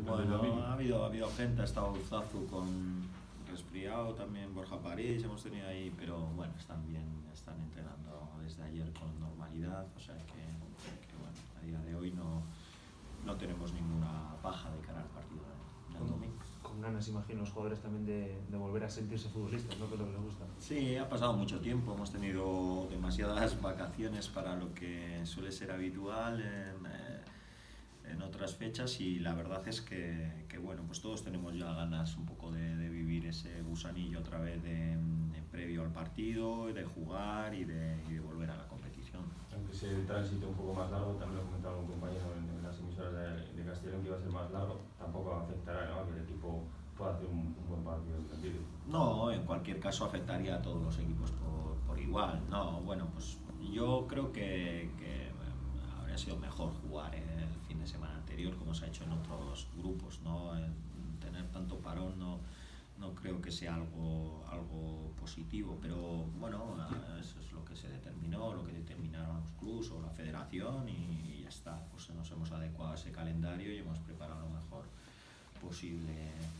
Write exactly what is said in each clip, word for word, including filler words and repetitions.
Bueno, ha habido, ha habido gente, ha estado Uzazu con resfriado, también Borja París, hemos tenido ahí, pero bueno, están bien, están entrenando desde ayer con normalidad, o sea que, que bueno, a día de hoy no, no tenemos ninguna paja de cara al partido del domingo. Con ganas, imagino, los jugadores también de, de volver a sentirse futbolistas, ¿no? Que es lo que les gusta. Sí, ha pasado mucho tiempo, hemos tenido demasiadas vacaciones para lo que suele ser habitual en, eh, en otras fechas y la verdad es que, que bueno, pues todos tenemos ya ganas un poco de, de vivir ese gusanillo otra vez de, de previo al partido, de jugar y de, y de volver a la competición. Aunque ese tránsito un poco más largo, también lo comentaba un compañero en, en las emisoras de, de Castellón que iba a ser más largo, tampoco afectará, ¿no?, a que el equipo pueda hacer un, un buen partido en sentido. No, en cualquier caso afectaría a todos los equipos por, por igual. No, bueno, pues yo creo que, que habría sido mejor jugar el fin de semana anterior como se ha hecho en otros grupos, ¿no? El tener tanto parón no, no creo que sea algo, algo positivo, pero bueno, eso es lo que se determinó, lo que determinaron los clubes o la federación y, y ya está. Pues nos hemos adecuado a ese calendario y hemos preparado lo mejor posible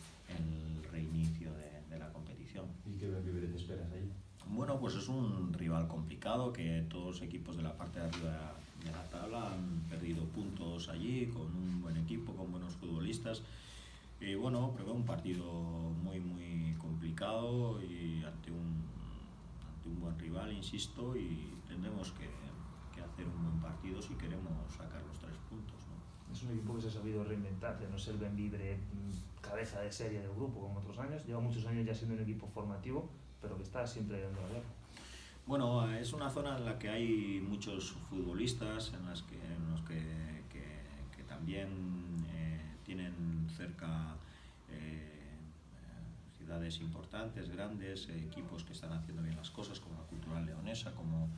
el reinicio de, de la competición. ¿Y qué Bembibre te esperas ahí? Bueno, pues es un rival complicado, que todos los equipos de la parte de arriba de la tabla han perdido puntos allí, con un buen equipo, con buenos futbolistas. Y bueno, prevé un partido muy muy complicado y ante un, ante un buen rival, insisto, y tendremos que, que hacer un buen partido si queremos sacar los tres puntos, ¿no? Es un equipo que se ha sabido reinventar, de no ser Bembibre cabeza de serie del grupo como otros años, lleva muchos años ya siendo un equipo formativo, pero que está siempre dando la guerra. Bueno, es una zona en la que hay muchos futbolistas, en, las que, en los que, que, que también eh, tienen cerca eh, ciudades importantes, grandes, eh, equipos que están haciendo bien las cosas, como la Cultural Leonesa, como,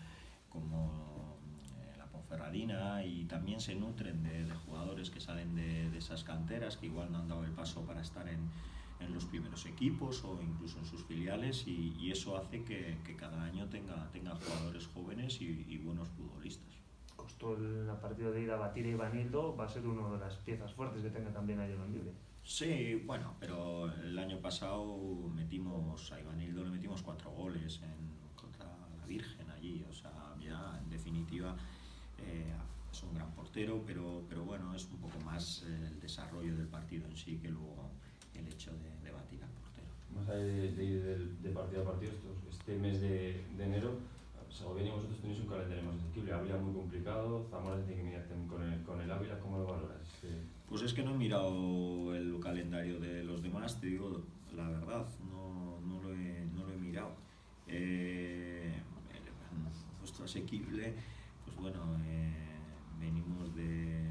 como eh, la Ponferradina, y también se nutren de, de jugadores que salen de, de esas canteras, que igual no han dado el paso para estar en en los primeros equipos o incluso en sus filiales y, y eso hace que, que cada año tenga, tenga jugadores jóvenes y, y buenos futbolistas. Costó el partido de ida a batir a Ivanildo, va a ser una de las piezas fuertes que tenga también a Ivan Libre. Sí, bueno, pero el año pasado metimos a Ivanildo, le metimos cuatro goles en, contra la Virgen allí, o sea, ya en definitiva eh, es un gran portero, pero, pero bueno, es un poco más eh, el desarrollo del partido en sí que luego el hecho de, de batir al portero. Más allá de, de ir de, de partido a partido, estos, este mes de, de enero, Segovia y vosotros tenéis un calendario más asequible. Ávila muy complicado, Zamora tiene que mirar con el, con el Ávila, ¿cómo lo valoras? Sí. Pues es que no he mirado el calendario de los demás, te digo la verdad, no, no, lo, he, no lo he mirado. Eh, el puesto asequible, pues bueno, eh, venimos de...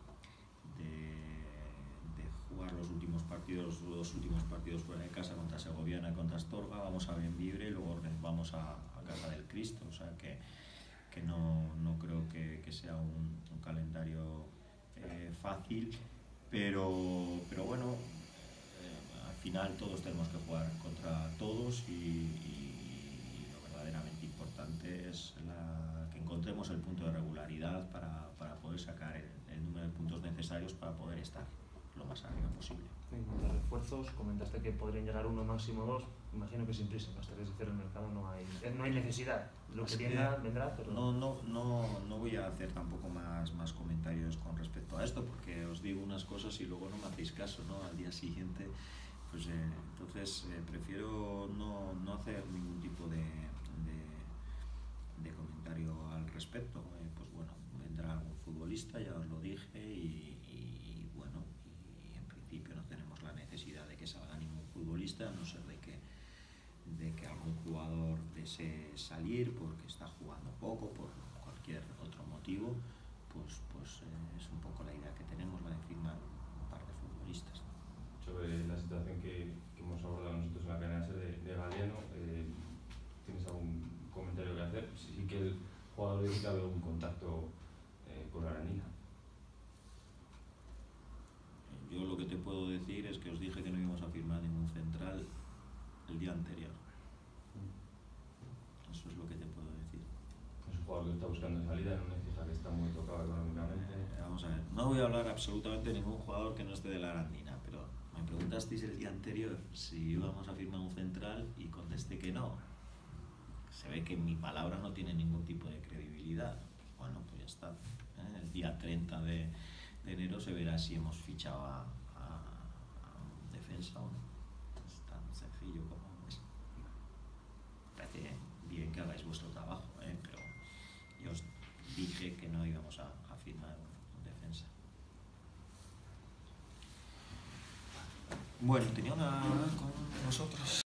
jugar los últimos partidos, los dos últimos partidos fuera de casa contra Segoviana, contra Astorga, vamos a Bembibre y luego vamos a, a Casa del Cristo, o sea que, que no, no creo que, que sea un, un calendario eh, fácil, pero, pero bueno, eh, al final todos tenemos que jugar contra todos y, y, y lo verdaderamente importante es la, que encontremos el punto de regularidad para, para poder sacar el, el número de puntos necesarios para poder estar lo más arriba posible. En cuanto a refuerzos, comentaste que podrían llegar uno, máximo dos. Imagino que sin prisa, hasta que se cierre el mercado no hay, no hay necesidad. Lo que venga vendrá, pero no, no, no, no voy a hacer tampoco más, más comentarios con respecto a esto, porque os digo unas cosas y luego no me hacéis caso, ¿no? Al día siguiente, pues eh, entonces eh, prefiero no, no hacer ningún tipo de, de, de comentario al respecto. Eh, pues bueno, vendrá algún futbolista, ya os lo dije, y no tenemos la necesidad de que salga ningún futbolista, a no ser de que, de que algún jugador desee salir porque está jugando poco, por cualquier otro motivo, pues, pues eh, es un poco la idea que tenemos, la de firmar un par de futbolistas. Sobre la situación que, que hemos abordado nosotros en la cadena de, de Galiano, eh, ¿tienes algún comentario que hacer? Sí que el jugador dice que ha habido un contacto eh, con la Arandina. Yo lo que te puedo decir es que os dije que no íbamos a firmar ningún central el día anterior. Eso es lo que te puedo decir. Es un jugador que está buscando salida, no necesita que está muy tocado económicamente. Eh, vamos a ver, no voy a hablar absolutamente de ningún jugador que no esté de la Arandina, me preguntasteis el día anterior si íbamos a firmar un central y contesté que no. Se ve que mi palabra no tiene ningún tipo de credibilidad. Bueno, pues ya está. ¿eh? El día treinta de, de enero se verá si hemos fichado a, a, a un defensa o no. Es tan sencillo como es. Me parece bien que hagáis vuestro trabajo, ¿eh? Pero yo os dije que no íbamos a, a firmar un, un defensa. Bueno, tenía una con nosotros.